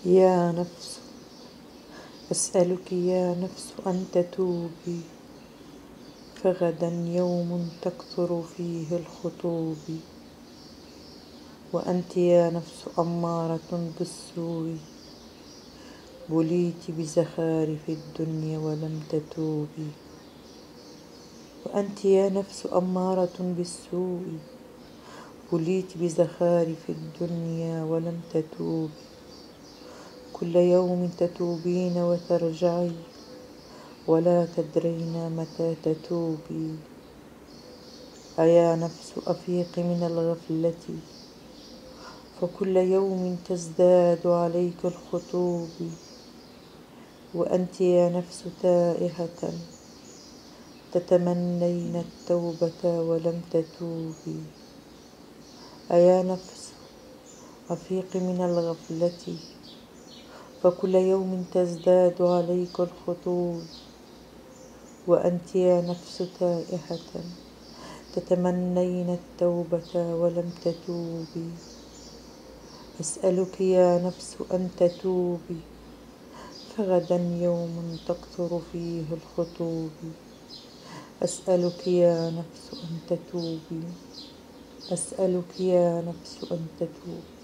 يا نفس، أسألك يا نفس أن تتوبي، فغدا يوم تكثر فيه الخطوب. وأنت يا نفس أمارة بالسوء، بليت بزخارف الدنيا ولم تتوبي. وأنت يا نفس أمارة بالسوء، بليت بزخارف الدنيا ولم تتوبي. كل يوم تتوبين وترجعي، ولا تدرين متى تتوبي. أيا نفس أفيقي من الغفلة، فكل يوم تزداد عليك الخطوب. وأنت يا نفس تائهة، تتمنين التوبة ولم تتوبي. أيا نفس أفيقي من الغفلة، فكل يوم تزداد عليك الخطوب. وأنت يا نفس تائهة، تتمنين التوبة ولم تتوبي. أسألك يا نفس أن تتوبي، فغدا يوم تكثر فيه الخطوب. أسألك يا نفس أن تتوبي، أسألك يا نفس أن تتوبي.